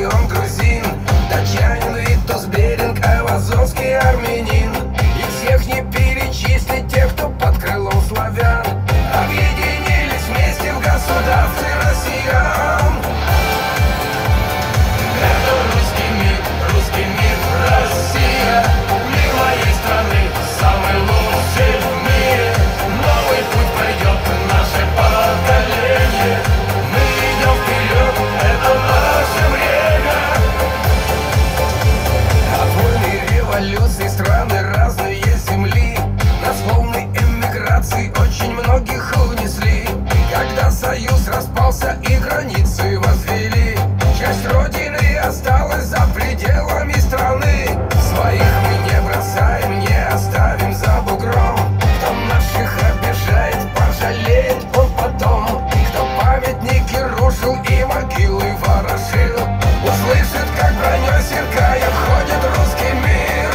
он грузин, датчанин, Витус, Беринг, амазонский армянин. И всех не перечислить тех, кто под крылом славян объединились вместе в государстве россиян. Это русский мир, Россия, мир моей страны, самый лучший в мире. Новый путь пройдет наше поколение. Мы идем вперед, это наше время. От войны и революции страны разные земли, нас волны эмиграции очень многих унесли. Когда союз распался и границы возвели, часть родины осталась за пределами страны. Своих мы не бросаем, не оставим за бугром. Кто наших обижает, пожалеет он потом. Кто памятники рушил и могилы ворошил, услышит, как броней сверкая входит русский мир.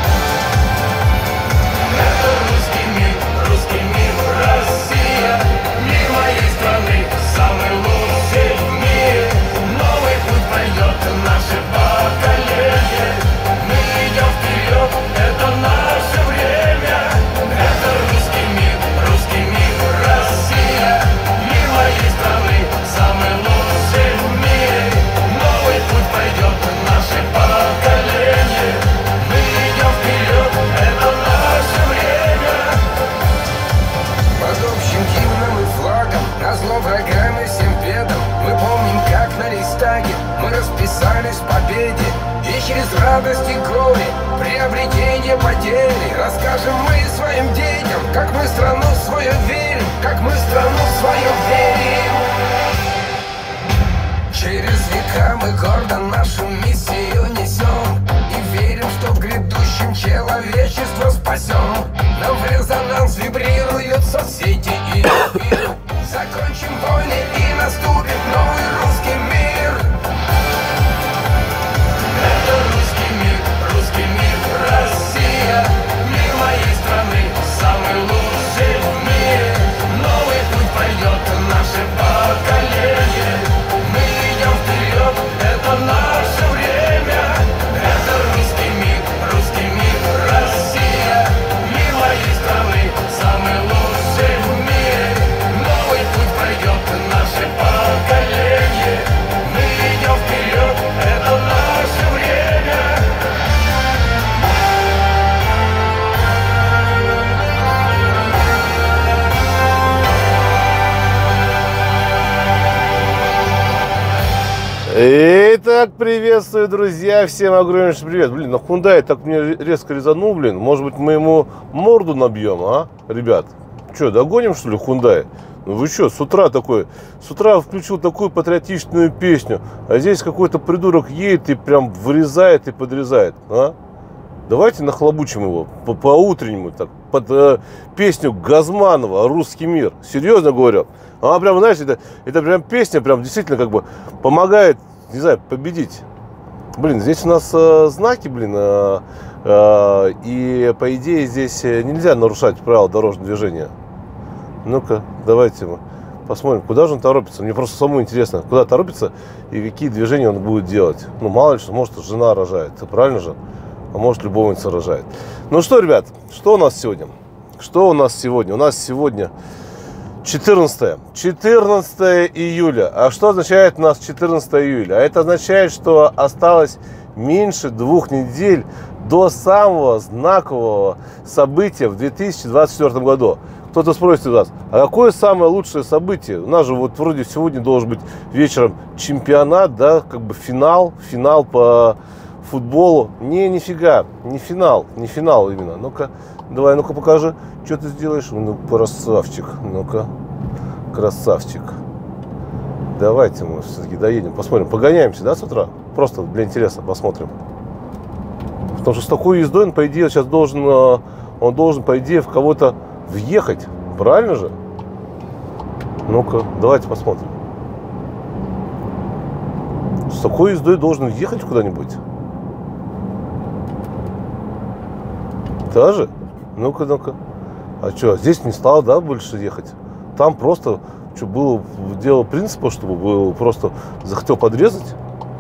Это русский мир, Россия, мир моей страны, самый лучший в мире. Новый путь пройдет наше поколение. Мы идем вперед, это наше время. Это русский мир, Россия, мир моей страны, самый лучший в мире. Новый путь пройдет наше поколение. Мы идем вперед, это наше время. Под общим гимном и флагом, назло врагам и всем бедам, мы помним, как на Рейхстаге мы расписались в победе. И через радость и горе, приобретение потери, расскажем мы своим детям, как мы страну свою верим, как мы страну свою верим. Через века мы гордо нашу миссию несем и верим, что в грядущем человечество спасем. Нам в резонанс вибрируют соцсети и эфир. Закончим войны и наступит новый русский мир. Это русский мир, Россия, мир моей страны, самый лучший в мире. Новый путь пройдет наше поколение. Мы идем вперед, это наше время. Это русский мир, Россия, мир моей страны, самый лучший в мире. Новый путь пройдет наше поколение. Мы идем вперед, это наше время. Итак, приветствую, друзья, всем огромнейший привет. Блин, на Hyundai так мне резко резанул, блин. Может быть, мы ему морду набьем, а, ребят? Что, догоним, что ли, Hyundai? Ну вы что, с утра включил такую патриотичную песню, а здесь какой-то придурок едет и прям вырезает и подрезает, а? Давайте нахлобучим его по-утреннему, так, под песню Газманова «Русский мир». Серьезно говорю. Она прям, знаете, это прям песня, прям действительно как бы помогает, не знаю, победить. Блин, здесь у нас знаки, блин, и по идее здесь нельзя нарушать правила дорожного движения. Ну-ка, давайте мы посмотрим, куда же он торопится. Мне просто самому интересно, куда торопится и какие движения он будет делать. Ну, мало ли что, может, жена рожает, правильно же? А может, любовница рожает. Ну что, ребят, что у нас сегодня? У нас сегодня 14 июля. А что означает у нас 14 июля? А это означает, что осталось меньше 2 недель до самого знакового события в 2024 году. Кто-то спросит у нас, а какое самое лучшее событие? У нас же вот вроде сегодня должен быть вечером чемпионат, да, как бы финал по футболу. Нифига, не финал именно. Ну-ка, давай, ну-ка покажи, что ты сделаешь. Ну, красавчик, ну-ка, красавчик. Давайте мы все-таки доедем, посмотрим, погоняемся, да, с утра? Просто для интереса посмотрим. Потому что с такой ездой он, по идее, сейчас должен, по идее, в кого-то въехать. Правильно же? Ну-ка, давайте посмотрим. С такой ездой должен въехать куда-нибудь. Даже? Ну-ка, ну-ка. А что, здесь не стал, да, больше ехать? Там просто, что было, дело принципа, чтобы был просто захотел подрезать.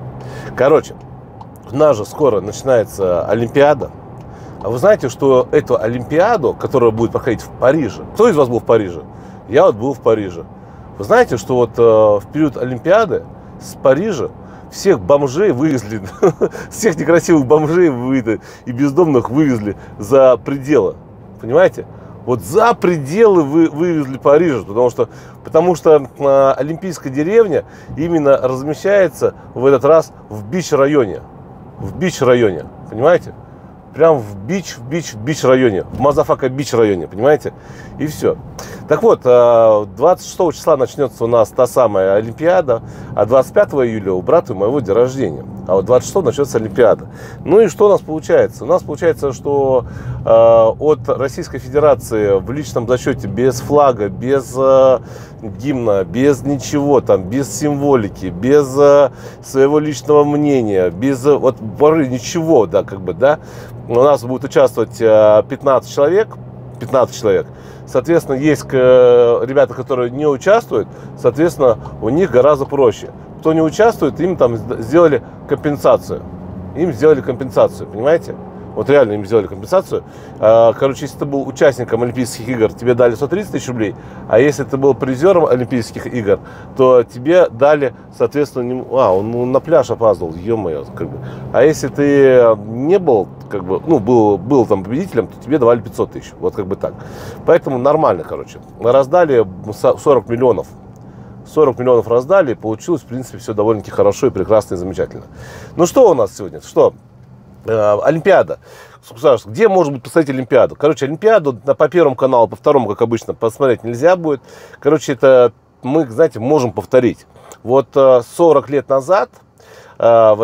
Короче, у нас же скоро начинается Олимпиада. А вы знаете, что эту Олимпиаду, которая будет проходить в Париже, кто из вас был в Париже? Я вот был в Париже. Вы знаете, что вот в период Олимпиады с Парижа всех бомжей вывезли, всех некрасивых бомжей и бездомных вывезли за пределы. Понимаете? Вот за пределы вывезли Парижа, потому что Олимпийская деревня именно размещается в этот раз в бич-районе. В бич-районе, понимаете? Прям в бич-районе, в Мазафака бич-районе, понимаете? И все. Так вот, 26 числа начнется у нас та самая Олимпиада, а 25 июля у брата моего день рождения. А вот 26 начнется Олимпиада. Ну и что у нас получается? У нас получается, что от Российской Федерации в личном зачете без флага, без гимна, без ничего там, без символики, без своего личного мнения, без вот ничего, да, как бы, да, у нас будет участвовать 15 человек. Соответственно, есть ребята, которые не участвуют, соответственно, у них гораздо проще. Кто не участвует, им там сделали компенсацию. Понимаете? Вот реально им сделали компенсацию. Короче, если ты был участником Олимпийских игр, тебе дали 130 тысяч рублей. А если ты был призером Олимпийских игр, то тебе дали, соответственно, он на пляж опаздывал, ё-моё, как бы. А если ты не был, как бы, ну, был там победителем, то тебе давали 500 тысяч. Вот как бы так. Поэтому нормально, короче. Раздали 40 миллионов. 40 миллионов раздали, и получилось, в принципе, все довольно-таки хорошо и прекрасно и замечательно. Ну, что у нас сегодня? Что? Олимпиада. Где можно будет посмотреть Олимпиаду? Короче, Олимпиаду по Первому каналу, по Второму, как обычно, посмотреть нельзя будет. Короче, это мы, знаете, можем повторить. Вот 40 лет назад, в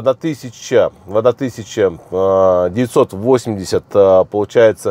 1980, получается,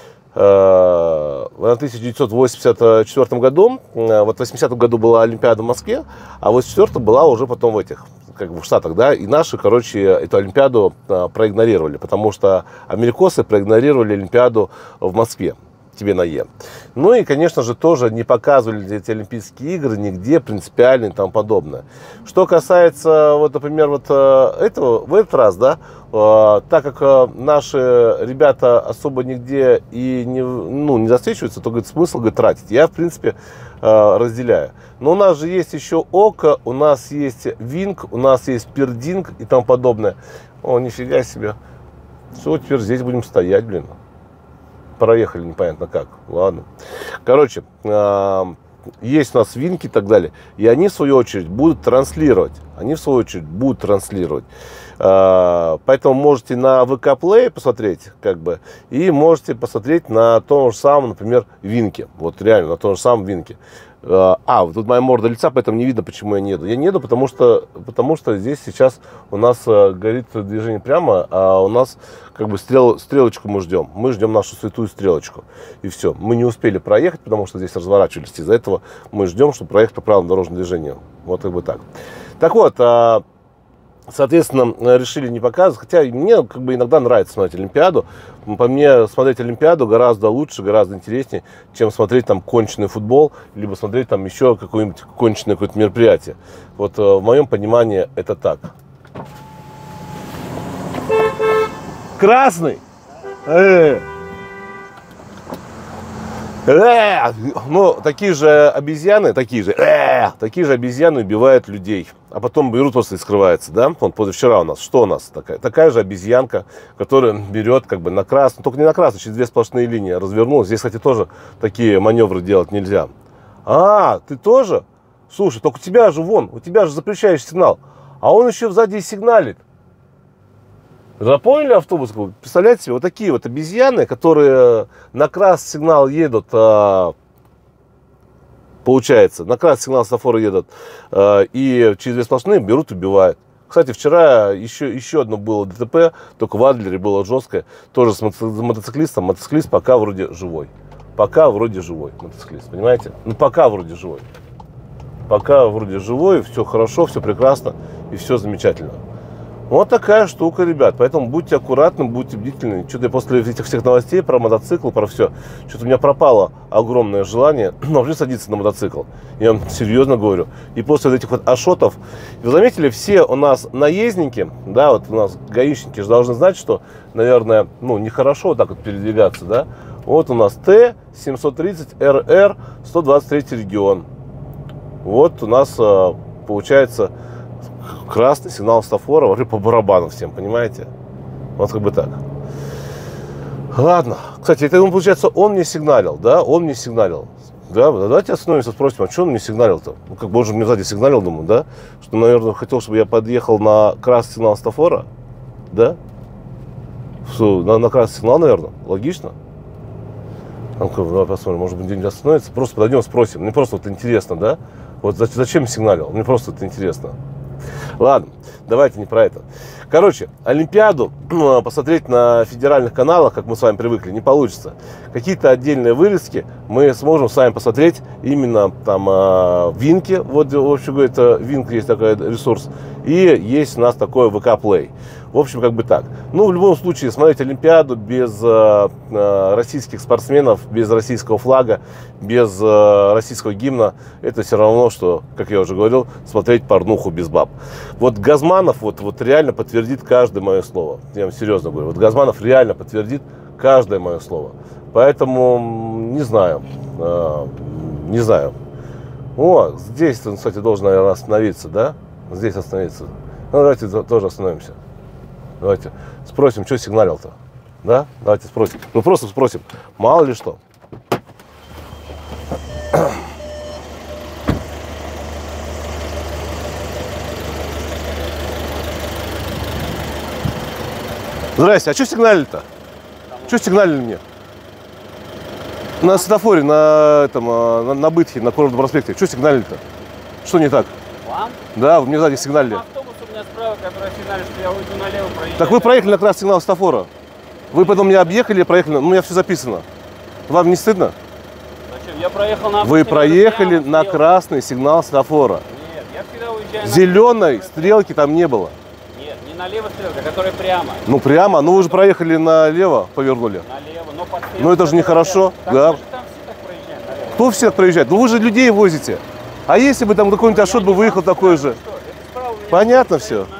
в 1984 году, вот в 80-м году была Олимпиада в Москве, а в 84-м была уже потом в Штатах, да, и наши, короче, эту Олимпиаду проигнорировали, потому что америкосы проигнорировали Олимпиаду в Москве, тебе на Е. Ну и, конечно же, тоже не показывали эти Олимпийские игры нигде принципиально и тому подобное. Что касается, вот, например, вот этого, в этот раз, да, так как наши ребята особо нигде и не засвечиваются, то, говорит, смысл, говорит, тратить. Я, в принципе, разделяю. Но у нас же есть еще ОКО, у нас есть Винг, у нас есть Пердинг и тому подобное. О, нифига себе. Все, теперь здесь будем стоять, блин. Проехали непонятно как. Ладно. Короче, есть у нас Винки и так далее. И они, в свою очередь, будут транслировать. Поэтому можете на ВК Play посмотреть, как бы, и можете посмотреть на том же самом, например, Винке. Вот реально, на том же самом Винке. Вот тут моя морда лица, поэтому не видно, почему я не еду. Я не еду, потому что здесь сейчас у нас горит движение прямо, а у нас как бы стрелочку мы ждем. Мы ждем нашу святую стрелочку. И все. Мы не успели проехать, потому что здесь разворачивались. Из-за этого мы ждем, чтобы проехать по правилам дорожного движения. Вот как бы так. Так вот, соответственно, решили не показывать. Хотя мне как бы иногда нравится смотреть Олимпиаду. По мне, смотреть Олимпиаду гораздо лучше, гораздо интереснее, чем смотреть там конченый футбол, либо смотреть там еще какое-нибудь конченое какое-то мероприятие. Вот в моем понимании это так. Красный! Ну, такие же обезьяны убивают людей, а потом берут просто и скрываются, да? Вот позавчера у нас, что у нас такая же обезьянка, которая берет как бы на красный, только не на красный, через две сплошные линии развернулась. Здесь, кстати, тоже такие маневры делать нельзя. Ты тоже? Слушай, только у тебя же запрещающий сигнал, а он еще сзади сигналит. Запомнили автобус? Представляете себе, вот такие вот обезьяны, которые на красный сигнал едут, получается, на красный сигнал светофора едут, и через две сплошные берут и убивают. Кстати, вчера еще одно было ДТП, только в Адлере было жесткое, тоже с мотоциклистом. Мотоциклист пока вроде живой. Мотоциклист, понимаете? Ну, пока вроде живой, все хорошо, все прекрасно и все замечательно. Вот такая штука, ребят. Поэтому будьте аккуратны, будьте бдительны. Что-то после этих всех новостей про мотоцикл, про все, что-то у меня пропало огромное желание вообще садиться на мотоцикл. Я вам серьезно говорю. И после вот этих вот ашотов, вы заметили, все у нас наездники, да, вот у нас гаишники же должны знать, что, наверное, ну, нехорошо вот так вот передвигаться, да. Вот у нас Т-730РР, 123 регион. Вот у нас получается красный сигнал светофора вообще по барабану всем, понимаете? Вот как бы так. Ладно. Кстати, это, получается, он мне сигналил, да? Он мне сигналил. Да, давайте остановимся, спросим, а что он мне сигналил-то? Ну, как бы он же мне сзади сигналил, думаю, да? Что, наверное, хотел, чтобы я подъехал на красный сигнал светофора. Да? Что, на красный сигнал, наверное. Логично? Ну-ка, давай посмотрим, может быть, где-нибудь остановится. Просто подойдем, спросим. Мне просто вот интересно, да? Вот зачем сигналил? Мне просто это интересно. Ладно, давайте не про это. Короче, Олимпиаду посмотреть на федеральных каналах, как мы с вами привыкли, не получится. Какие-то отдельные вырезки мы сможем с вами посмотреть именно там в Винке. Вот, в общем, говорит, Винк есть такой ресурс. И есть у нас такой ВК Play. В общем, как бы так. Ну, в любом случае, смотреть Олимпиаду без российских спортсменов, без российского флага, без российского гимна, это все равно, что, как я уже говорил, смотреть порнуху без баб. Вот Газманов вот реально подтвердит каждое мое слово. Я вам серьезно говорю. Вот Газманов реально подтвердит каждое мое слово. Поэтому не знаю. Не знаю. О, здесь он, кстати, должен, наверное, остановиться, да? Здесь остановиться. Ну, давайте тоже остановимся. Давайте спросим, что сигналил-то. Да? Давайте спросим. Ну, просто спросим. Мало ли что. Здрасте, а что сигналили-то? Что сигналили мне? На светофоре, на этом, на Бытхе, на Курортном проспекте. Что сигналили-то? Что не так? Вам? Да, вы мне сзади сигналили. Автобус у меня справа, который сигналит, что я уйду налево, проезжаю. Так вы проехали на красный сигнал светофора. Вы потом меня объехали, проехали. Ну, у меня все записано. Вам не стыдно? Зачем? Я проехал на... Вы проехали на красный сигнал светофора. Нет, я всегда уезжаю Зеленой стрелки там не было. Нет, не налево стрелка, которая прямо. Ну, прямо. Ну, вы же проехали налево, повернули. Налево, но под стрелкой. Ну, это же нехорошо. Так Да. мы же там все так проезжаем налево. Кто все так проезжает? Ну, вы же людей возите. А если бы там какой-нибудь Ашот бы выехал такой же? Что? Это справа у меня Понятно стоит все. надо,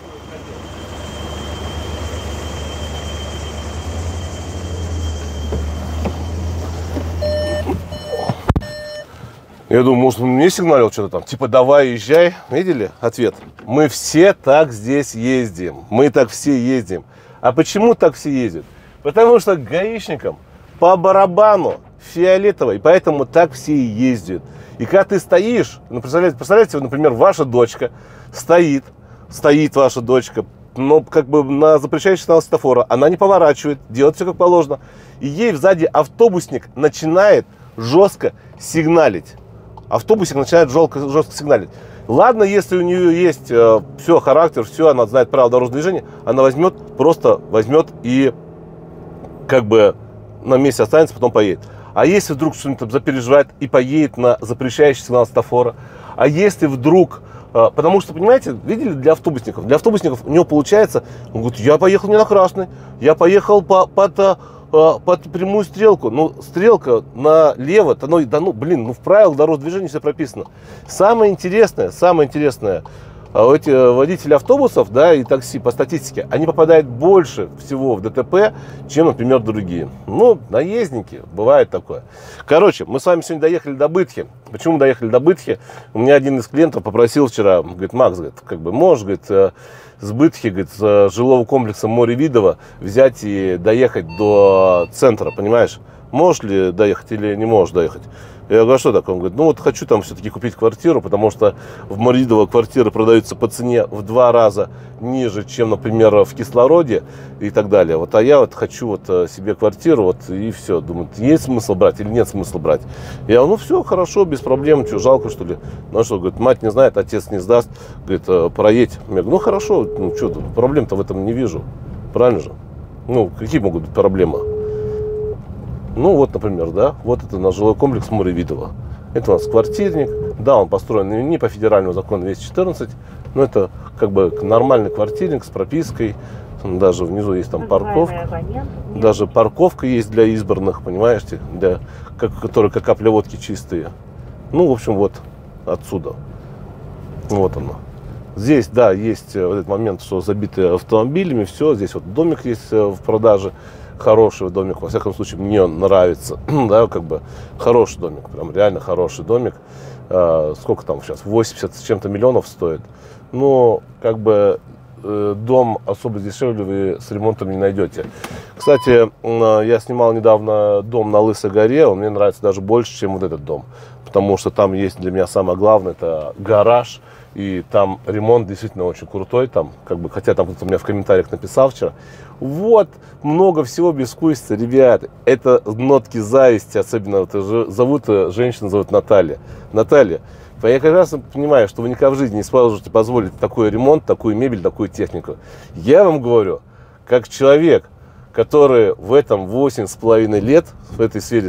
Я думаю, может, он мне сигналил что-то там. Типа, давай, езжай. Видели? Ответ. Мы все так здесь ездим. Мы так все ездим. А почему так все ездят? Потому что гаишникам по барабану фиолетово. И поэтому так все и ездят. И когда ты стоишь, ну, представляете, например, ваша дочка стоит ваша дочка, но как бы на запрещающий сигнал светофора, она не поворачивает, делает все как положено. И ей сзади автобусник начинает жестко сигналить. Автобусик начинает жестко сигналить. Ладно, если у нее есть все, характер, все, она знает правила дорожного движения, она просто возьмет и как бы на месте останется, потом поедет. А если вдруг что-нибудь запереживает и поедет на запрещающий сигнал светофора, а если вдруг, потому что, понимаете, видели, для автобусников у него получается, он говорит, я поехал не на красный, я поехал под прямую стрелку. Ну, стрелка налево, в правилах дорожного движения все прописано. Самое интересное, эти водители автобусов, да, и такси по статистике, они попадают больше всего в ДТП, чем, например, другие. Ну, наездники, бывает такое. Короче, мы с вами сегодня доехали до Бытхи. Почему мы доехали до Бытхи? У меня один из клиентов попросил вчера, говорит, Макс, говорит, как бы можешь, говорит, с Бытхи, говорит, с жилого комплекса Море Видово взять и доехать до центра, понимаешь? Можешь ли доехать или не можешь доехать? Я говорю, а что такое? Он говорит, ну вот хочу там все-таки купить квартиру, потому что в Моридово квартиры продаются по цене в 2 раза ниже, чем, например, в Кислороде и так далее. Вот, а я вот хочу вот себе квартиру, вот и все. Думаю, есть смысл брать или нет смысла брать? Я говорю, ну все, хорошо, без проблем, что, жалко что ли? Ну что, говорит, мать не знает, отец не сдаст, говорит, проедь. Я говорю, ну хорошо, ну что, проблем-то в этом не вижу, правильно же? Ну, какие могут быть проблемы? Ну, вот, например, да, вот это наш жилой комплекс Море Видово. Это у нас квартирник. Да, он построен не по федеральному закону 214, Ну, это как бы нормальный квартирник с пропиской. Даже внизу есть там парковка. Даже парковка есть для избранных, понимаете, которые как капля водки чистые. Ну, в общем, вот отсюда. Вот оно. Здесь, да, есть вот этот момент, что забиты автомобилями, все. Здесь вот домик есть в продаже. Хороший домик, во всяком случае, мне он нравится. Да, как бы хороший домик, прям реально хороший домик. Сколько там сейчас? 80 с чем-то миллионов стоит. Но, как бы, дом особо дешевле вы с ремонтом не найдете. Кстати, я снимал недавно дом на Лысой горе. Он мне нравится даже больше, чем вот этот дом. Потому что там есть для меня самое главное, это гараж. И там ремонт действительно очень крутой. Там, как бы, хотя там кто-то у меня в комментариях написал вчера. Вот, много всего бескусица, ребят. Это нотки зависти. Особенно зовут женщину, зовут Наталья. Наталья, я как раз понимаю, что вы никогда в жизни не сможете позволить такой ремонт, такую мебель, такую технику. Я вам говорю, как человек, который в этом 8,5 лет в этой сфере,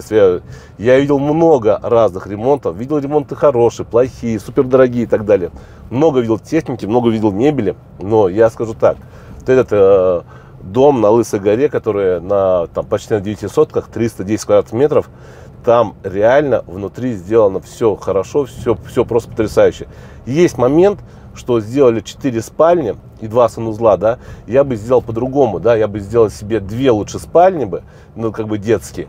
я видел много разных ремонтов. Видел ремонты хорошие, плохие, супердорогие и так далее. Много видел техники, много видел мебели. Но я скажу так, вот этот дом на Лысой горе, который там, почти на 9 сотках, 310 квадратных метров, там реально внутри сделано все хорошо, все просто потрясающе. Есть момент, что сделали 4 спальни и 2 санузла, да, я бы сделал по-другому, да, я бы сделал себе 2 лучше спальни бы, ну, как бы детские,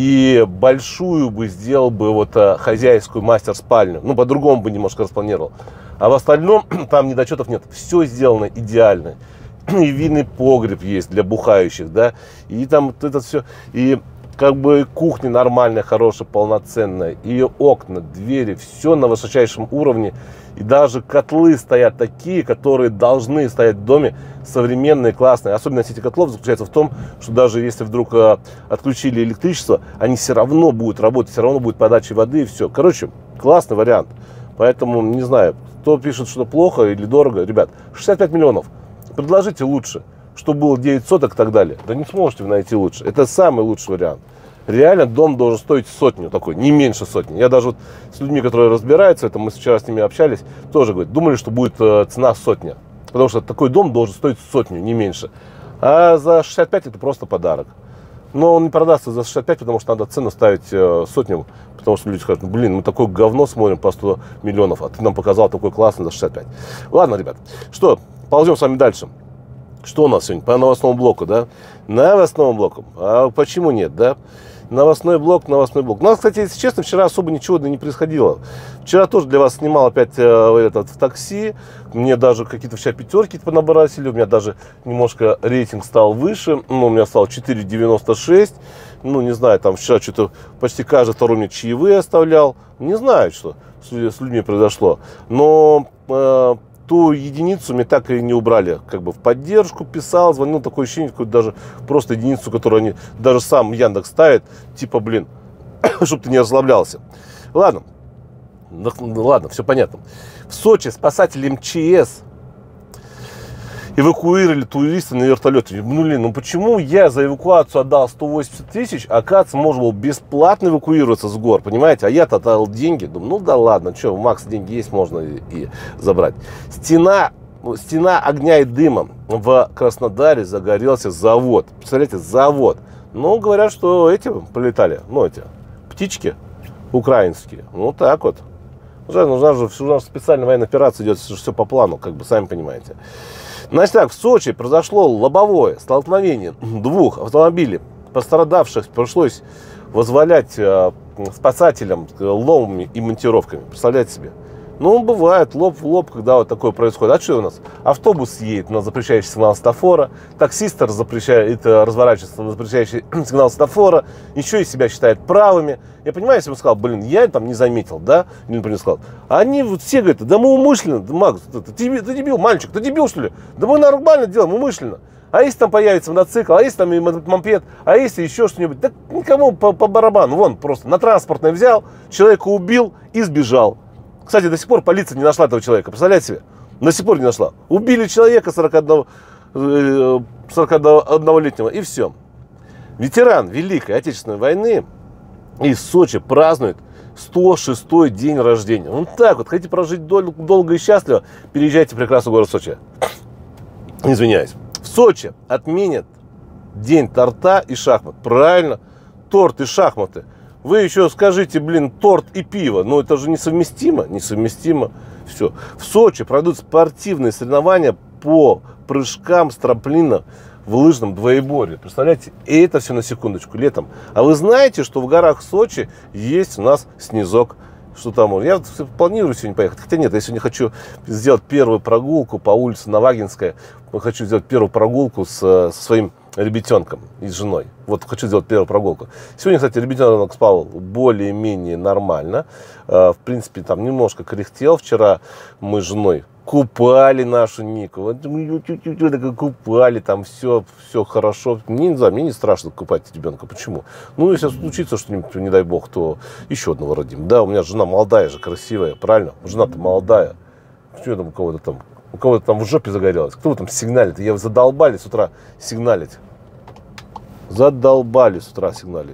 и большую бы сделал бы вот хозяйскую мастер-спальню, ну, по-другому бы немножко распланировал. А в остальном там недочетов нет, все сделано идеально. И винный погреб есть для бухающих, да, и там вот это все, и как бы кухня нормальная, хорошая, полноценная, и окна, двери, все на высочайшем уровне. И даже котлы стоят такие, которые должны стоять в доме, современные, классные. Особенность этих котлов заключается в том, что даже если вдруг отключили электричество, они все равно будут работать, все равно будет подача воды и все. Короче, классный вариант. Поэтому, не знаю, кто пишет, что плохо или дорого. Ребят, 65 миллионов. Предложите лучше, чтобы было 9 соток и так далее. Да не сможете вы найти лучше. Это самый лучший вариант. Реально дом должен стоить сотню такой, не меньше сотни. Я даже вот с людьми, которые разбираются в этом, мы вчера с ними общались, тоже говорят, думали, что будет цена сотня. Потому что такой дом должен стоить сотню, не меньше. А за 65 это просто подарок. Но он не продастся за 65, потому что надо цену ставить сотню. Потому что люди скажут, блин, мы такое говно смотрим по 100 миллионов, а ты нам показал такой классный за 65. Ладно, ребят, что, ползем с вами дальше. Что у нас сегодня по новостному блоку, да? Новостному блоку. А почему нет, да? Новостной блок, новостной блок. У нас, кстати, если честно, вчера особо ничего не происходило. Вчера тоже для вас снимал опять в такси. Мне даже какие-то вчера пятерки понабросили. У меня даже немножко рейтинг стал выше. Ну, у меня стал 4,96. Ну, не знаю, там вчера что-то почти каждый второй мне чаевые оставлял. Не знаю, что с людьми произошло. Но ту единицу мне так и не убрали. Как бы в поддержку писал, звонил, такое ощущение, какую-то даже просто единицу, которую они даже сам Яндекс ставит, типа, блин, чтобы ты не расслаблялся. Ладно, ладно, все понятно. В Сочи спасатели МЧС эвакуировали туристов на вертолете. Ну почему я за эвакуацию отдал 180 тысяч, а оказывается, можно было бесплатно эвакуироваться с гор, понимаете? А я-то отдал деньги. Думаю, ну да ладно, что, у Макса деньги есть, можно и забрать. Стена огня и дыма. В Краснодаре загорелся завод. Представляете, завод. Ну, говорят, что эти полетали, ну, эти птички украинские. Ну, так вот. Нужна же специальная военная операция идет, все по плану, как бы, сами понимаете. Значит так, в Сочи произошло лобовое столкновение двух автомобилей. Пострадавших пришлось возволять спасателям ломами и монтировками. Представляете себе? Ну, бывает лоб в лоб, когда вот такое происходит. А что у нас? Автобус едет на запрещающий сигнал светофора, таксист разворачивается на запрещающий сигнал светофора, еще и себя считает правыми. Я понимаю, если бы сказал, блин, я там не заметил, да? Или, например, сказал, они вот все говорят, да мы умышленно, да, Макс, ты дебил, мальчик, ты дебил, что ли? Да мы нормально делаем, умышленно. А если там появится мотоцикл, а если там и мопед, а если еще что-нибудь, да никому по барабану. Вон просто на транспортное взял, человека убил и сбежал. Кстати, до сих пор полиция не нашла этого человека. Представляете себе? До сих пор не нашла. Убили человека 41-летнего и все. Ветеран Великой Отечественной войны из Сочи празднует 106-й день рождения. Вот так вот. Хотите прожить долго и счастливо, переезжайте в прекрасный город Сочи. Извиняюсь. В Сочи отменят день торта и шахмат. Правильно? Торт и шахматы. Вы еще скажите, блин, торт и пиво. Ну, это же несовместимо. Несовместимо. Все. В Сочи пройдут спортивные соревнования по прыжкам с трамплина в лыжном двоеборье. Представляете? И это все на секундочку летом. А вы знаете, что в горах Сочи есть у нас снизок? Что там? Я планирую сегодня поехать. Хотя нет, я сегодня хочу сделать первую прогулку по улице Навагинская. Хочу сделать первую прогулку со своим ребятенком и с женой. Вот хочу сделать первую прогулку. Сегодня, кстати, ребятенок спал более-менее нормально. В принципе, там немножко кряхтел. Вчера мы с женой купали нашу Нику. Вот купали, там все хорошо. Мне не страшно купать ребенка. Почему? Ну, если случится что-нибудь, не дай бог, то еще одного родим. Да, у меня жена молодая же, красивая, правильно? Жена-то молодая. Почему там у кого-то там в жопе загорелось? Кто вы там сигналит? Я задолбали с утра сигналить. Задолбали с утра сигналить.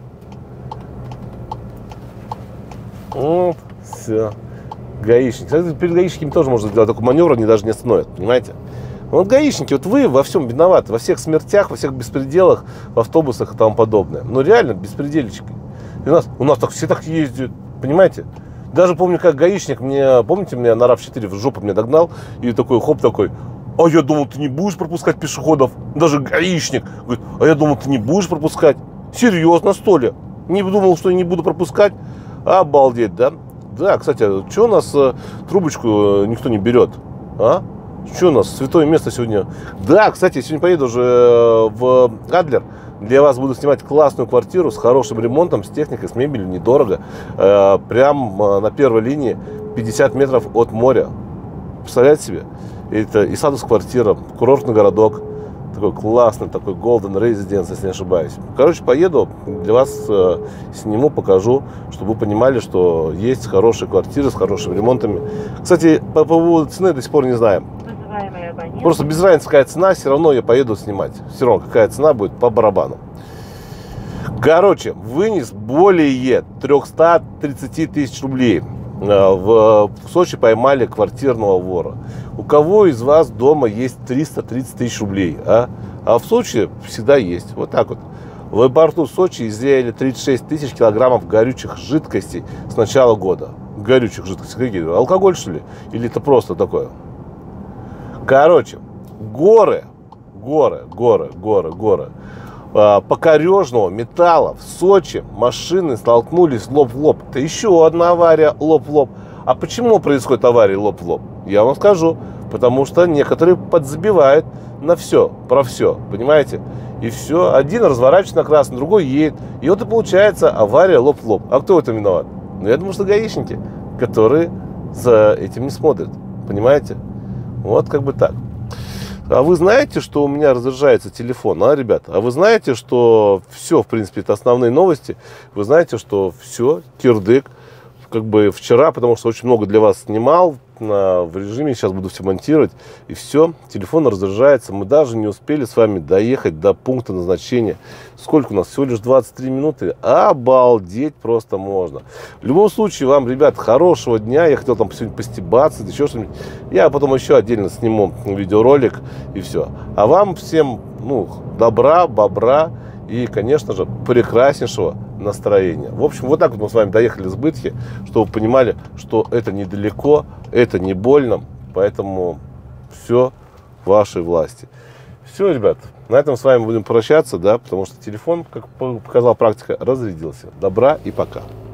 Вот, все. Гаишники. Кстати, перед гаишниками тоже можно сделать такой маневр, они даже не остановят, понимаете? Вот гаишники, вот вы во всем виноваты, во всех смертях, во всех беспределах, в автобусах и тому подобное. Но реально беспредельщики. И у нас так все так ездят, понимаете? Даже помню, как гаишник помните, меня на RAV4 в жопу меня догнал, и такой, хоп, такой, а я думал, ты не будешь пропускать пешеходов. Даже гаишник говорит, а я думал, ты не будешь пропускать. Серьезно, что ли? Не думал, что я не буду пропускать? Обалдеть, да? Да, кстати, что у нас трубочку никто не берет? А? Что у нас? Святое место сегодня. Да, кстати, я сегодня поеду уже в Адлер. Для вас буду снимать классную квартиру с хорошим ремонтом, с техникой, с мебелью, недорого. Прям на первой линии 50 метров от моря. Представляете себе? Это и садус квартира, курортный городок. Такой классный, такой Golden Residence, если не ошибаюсь. Короче, поеду, для вас сниму, покажу, чтобы вы понимали, что есть хорошие квартиры с хорошими ремонтами. Кстати, по поводу цены до сих пор не знаю. Просто без разницы, какая цена, все равно я поеду снимать. Все равно какая цена будет по барабану. Короче, вынес более 330 тысяч рублей. В Сочи поймали квартирного вора. У кого из вас дома есть 330 тысяч рублей? А в Сочи всегда есть. Вот так вот. В аэропорту Сочи изъяли 36 тысяч килограммов горючих жидкостей с начала года. Горючих жидкостей. Какие? Алкоголь, что ли? Или это просто такое? Короче, горы покорежного металла в Сочи машины столкнулись лоб в лоб. Это еще одна авария лоб в лоб. А почему происходит авария лоб в лоб? Я вам скажу. Потому что некоторые подзабивают на все, про все, понимаете? И все, один разворачивается на красный, другой едет. И вот и получается авария лоб в лоб. А кто в этом виноват? Ну, я думаю, что гаишники, которые за этим не смотрят. Понимаете? Вот как бы так. А вы знаете, что у меня разряжается телефон, ребята? А вы знаете, что все, в принципе, это основные новости. Вы знаете, что все, кирдык. Как бы вчера, потому что очень много для вас снимал в режиме, сейчас буду все монтировать. И все, телефон разряжается. Мы даже не успели с вами доехать до пункта назначения. Сколько у нас? Всего лишь 23 минуты. Обалдеть просто можно. В любом случае, вам, ребят, хорошего дня. Я хотел там сегодня постебаться, еще что-нибудь. Я потом еще отдельно сниму видеоролик и все. А вам всем, добра, бобра и, конечно же, прекраснейшего настроения. В общем, вот так вот мы с вами доехали с Бытхи, чтобы вы понимали, что это недалеко, это не больно, поэтому все в вашей власти. Все, ребят, на этом с вами будем прощаться, да, потому что телефон, как показала практика, разрядился. Добра и пока.